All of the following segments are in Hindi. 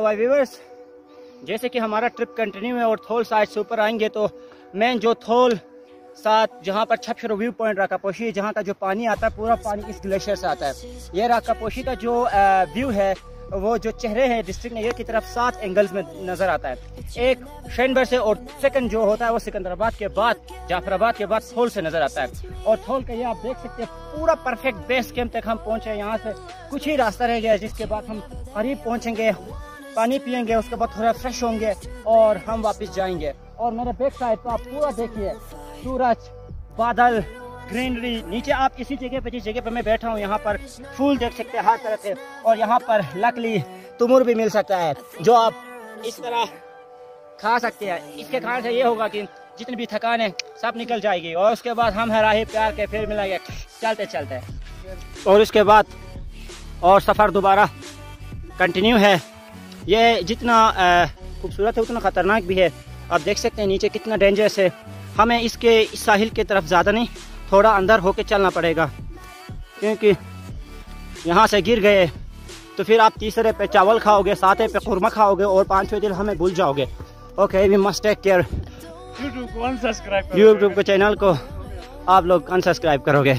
भाई व्यूअर्स, जैसे कि हमारा ट्रिप कंटिन्यू है और थोल साइड से ऊपर आएंगे तो मेन जो थोल साथ जहाँ पर छपछरो व्यू पॉइंट राकापोशी, जहाँ का जो पानी आता है पूरा पानी इस ग्लेशियर से आता है। ये राकापोशी का जो व्यू है वो जो चेहरे हैं डिस्ट्रिक्ट नगर की तरफ 7 एंगल्स में नजर आता है। एक शेनबर से और सेकंड जो होता है वो सिकंदराबाद के बाद, जाफराबाद के बाद थोल से नजर आता है। और थोल का ये आप देख सकते हैं पूरा परफेक्ट बेस कैंप तक हम पहुंचे। यहाँ से कुछ ही रास्ता रह गया जिसके बाद हम करीब पहुंचेंगे, पानी पियेंगे, उसके बाद थोड़ा फ्रेश होंगे और हम वापस जाएंगे। और मेरे बैक साइड पर आप पूरा देखिए सूरज, बादल, ग्रीनरी। नीचे आप इसी जगह पे, जिस जगह पे मैं बैठा हूँ, यहाँ पर फूल देख सकते हैं हर तरह से। और यहाँ पर लकली तुमुर भी मिल सकता है जो आप इस तरह खा सकते हैं। इसके कारण से ये होगा कि जितनी भी थकान है सब निकल जाएगी और उसके बाद हम हराही प्यार के फिर मिलेंगे चलते चलते। और उसके बाद और सफ़र दोबारा कंटिन्यू है। ये जितना खूबसूरत है उतना ख़तरनाक भी है। आप देख सकते हैं नीचे कितना डेंजरस है। हमें इसके इस साहिल के तरफ ज़्यादा नहीं, थोड़ा अंदर होके चलना पड़ेगा, क्योंकि यहाँ से गिर गए तो फिर आप तीसरे पे चावल खाओगे, साथे पे खुरमा खाओगे और 5वें दिन हमें भूल जाओगे। Okay, we must take care. YouTube के चैनल को आप लोग अनसब्सक्राइब करोगे।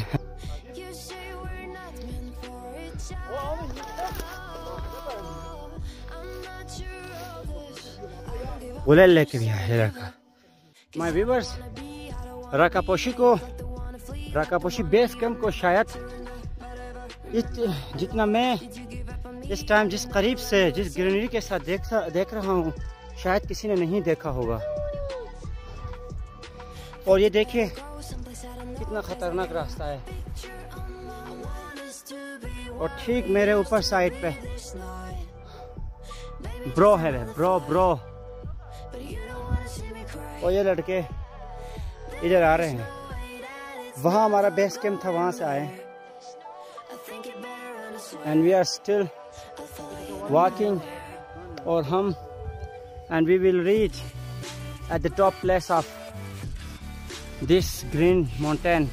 गुलेल लेके भी आए रखा। My viewers, Rakaposhi base camp को शायद जितना मैं इस टाइम जिस करीब से, जिस ग्रीनरी के साथ देख रहा हूँ, शायद किसी ने नहीं देखा होगा। और ये देखिए कितना खतरनाक रास्ता है। और ठीक मेरे ऊपर साइड पे ब्रो है, ब्रो। और ये लड़के इधर आ रहे हैं। वहाँ हमारा बेस कैंप था, वहाँ से आए। And we are still walking और हम and we will reach at the top place of this green mountain.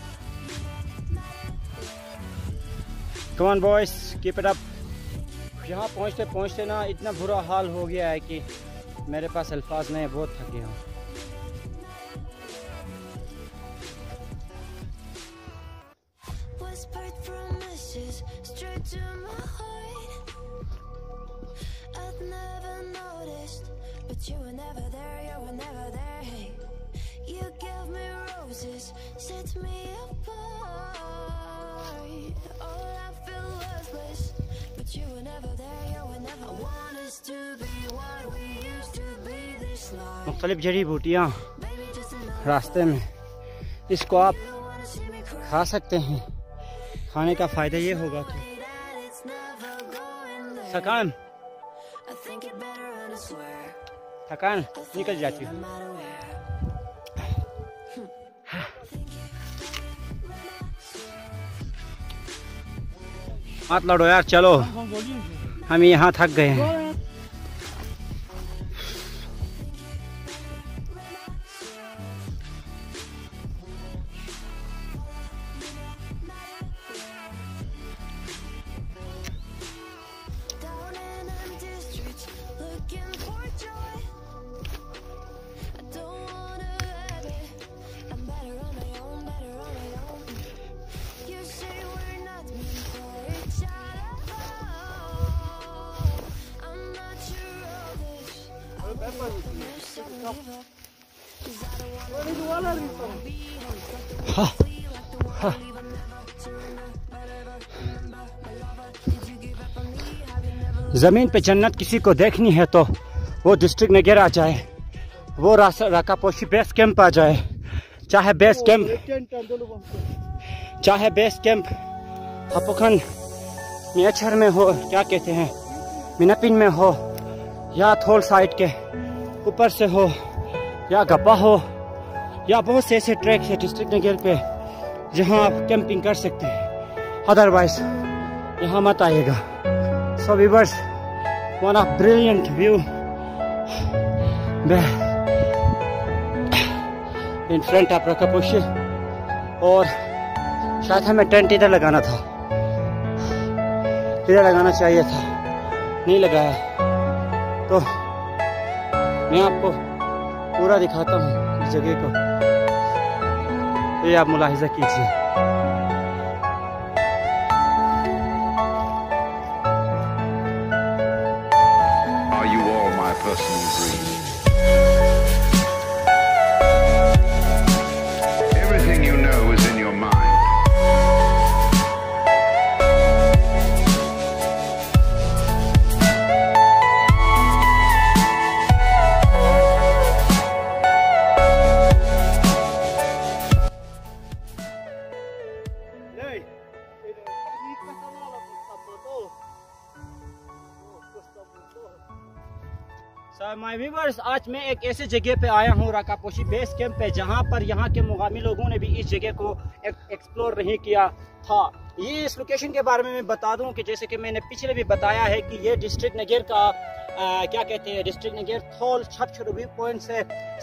Come on boys, keep it up. यहाँ पहुँचते पहुँचते ना इतना बुरा हाल हो गया है कि मेरे पास अल्फाज नहीं, बहुत थक गया हूँ। मुख्तलिफ जड़ी बूटियाँ रास्ते में, इसको आप खा सकते हैं। खाने का फ़ायदा ये होगा कि थकान निकल जाती है। मत लड़ो यार, चलो, हम यहाँ थक गए हैं। जमीन पे जन्नत किसी को देखनी है तो वो डिस्ट्रिक्ट नगर आ जाए, वो राकापोशी बेस कैंप आ जाए। चाहे बेस कैंप हपुखन मियाचर में हो, क्या कहते हैं, मिनापिन में हो, या थोल साइड के ऊपर से हो, या गप्पा हो, या बहुत से ऐसे ट्रैक है डिस्ट्रिक्ट नगर पे जहां आप कैंपिंग कर सकते हैं। अदरवाइज यहाँ मत आइएगा। So viewers, one of brilliant view in front of Rakaposhi. और शायद हमें टेंट इधर लगाना था, इधर लगाना चाहिए था, नहीं लगाया। तो मैं आपको पूरा दिखाता हूँ इस जगह को, ये आप मुलाहिजा कीजिए। Are you all my personal dreams? Everything you know is in your mind. My viewers, आज मैं एक ऐसे जगह पे आया हूँ राकापोशी बेस कैंप पे, जहाँ पर यहाँ के मुकामी लोगों ने भी इस जगह को एक्सप्लोर नहीं किया था। ये इस लोकेशन के बारे में मैं बता दूं कि जैसे कि मैंने पिछले भी बताया है कि ये डिस्ट्रिक्ट नगर का क्या कहते हैं, district Nagar Thol Chhapchhar view point से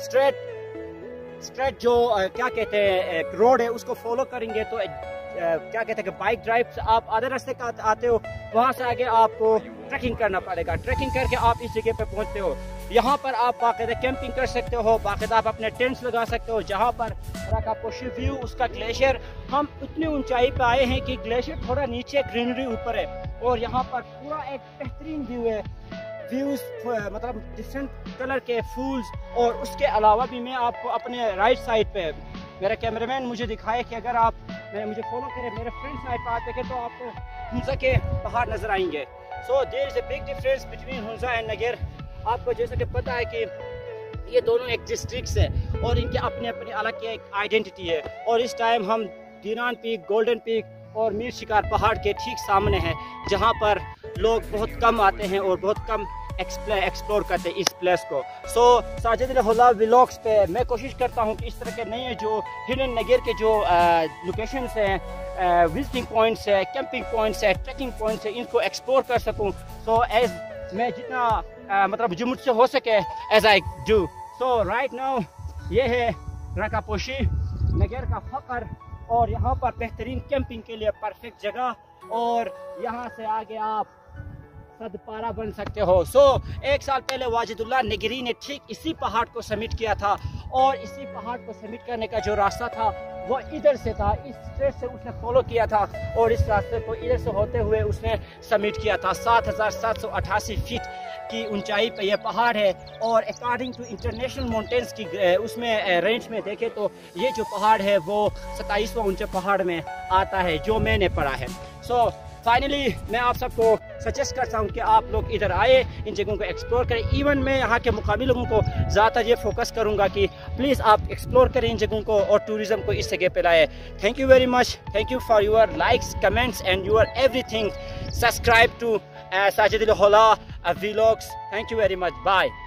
स्ट्रेट जो क्या कहते हैं रोड है उसको फॉलो करेंगे तो क्या कहते हैं कि बाइक ड्राइव से आप आधे रास्ते का आते हो, वहाँ से आगे आपको ट्रैकिंग करना पड़ेगा। ट्रैकिंग करके आप इस जगह पे पहुँचते हो। यहाँ पर आप बाकायदा कैंपिंग कर सकते हो, बाकायदा आप अपने टेंट्स लगा सकते हो। जहाँ पर राकापोशी व्यू, उसका ग्लेशियर, हम उतनी ऊंचाई पे आए हैं कि ग्लेशियर थोड़ा नीचे, ग्रीनरी ऊपर है, और यहाँ पर पूरा एक बेहतरीन व्यू है। व्यूज मतलब डिफरेंट कलर के फूल्स, और उसके अलावा भी मैं आपको अपने राइट साइड पे, मेरा कैमरामैन मुझे दिखाए कि अगर आप मुझे फॉलो करें, मेरे फ्रंट साइड पे आप देखें तो आपको हुंजा के पहाड़ नजर आएंगे। So there is a big difference between Hunza and Nagar. आपको जैसे कि पता है कि ये दोनों एक डिस्ट्रिक्ट्स है और इनके अपने अपने अलग की एक आइडेंटिटी है। और इस टाइम हम दीनान पीक, गोल्डन पीक और मीर शिकार पहाड़ के ठीक सामने हैं, जहाँ पर लोग बहुत कम आते हैं और बहुत कम एक्सप्लोर करते हैं इस प्लेस को। सो साजिद होला व्लॉग्स पे मैं कोशिश करता हूँ कि इस तरह के नए जो हिडन नगर के जो लोकेशंस हैं, विजिटिंग पॉइंट्स है, कैंपिंग पॉइंट्स है, ट्रैकिंग पॉइंट्स है, इनको एक्सप्लोर कर सकूँ। सो एज मैं जितना मतलब जो मुझसे हो सके as I do. So right now ये है राकापोशी नगर का फकर, और यहाँ पर बेहतरीन कैंपिंग के लिए परफेक्ट जगह, और यहाँ से आगे आप सदपारा बन सकते हो। सो एक साल पहले वाजिदुल्लाह नगरी ने ठीक इसी पहाड़ को समिट किया था, और इसी पहाड़ को समिट करने का जो रास्ता था वो इधर से था, इस स्ट्रेट से उसने फॉलो किया था, और इस रास्ते को इधर से होते हुए उसने समिट किया था। 7,788 फीट की ऊंचाई पे ये पहाड़ है, और अकॉर्डिंग टू इंटरनेशनल माउंटेन्स की उसमें रेंज में देखें तो ये जो पहाड़ है वो 27वां ऊंचे पहाड़ में आता है, जो मैंने पढ़ा है। सो फाइनली मैं आप सबको सजेस्ट करता हूँ कि आप लोग इधर आए, इन जगहों को एक्सप्लोर करें। इवन मैं यहाँ के मुकामी लोगों को ज़्यादातर ये फोकस करूँगा कि प्लीज़ आप एक्सप्लोर करें इन जगहों को, और टूरिज़्म को इस जगह पे लाए। Thank you very much, thank you for your likes, comments and your everything. Subscribe to Sajid Hola vlogs. Thank you very much, bye.